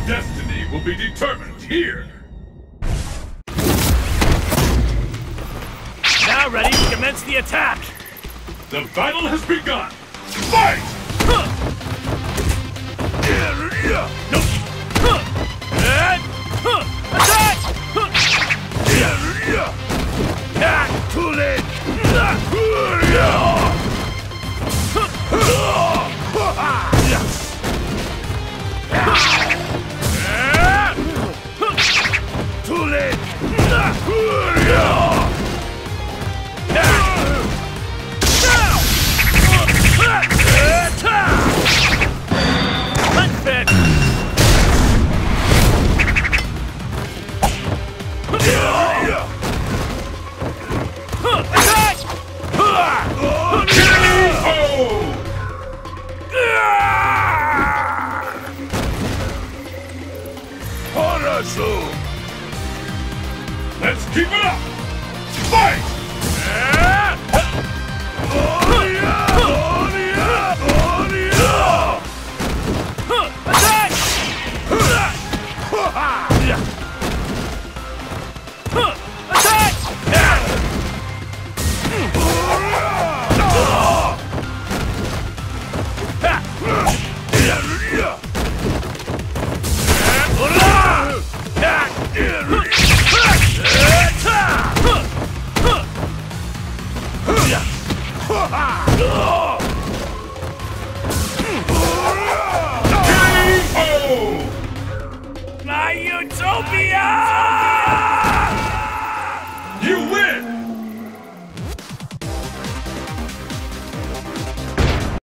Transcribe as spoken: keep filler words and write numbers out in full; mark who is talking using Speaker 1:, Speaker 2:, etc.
Speaker 1: destiny will be determined here!
Speaker 2: Now ready to commence the attack!
Speaker 1: The battle has begun! Fight!
Speaker 2: Attack! Too late! Too late! Unfit!
Speaker 1: Let's keep it up! Fight!
Speaker 2: My utopia!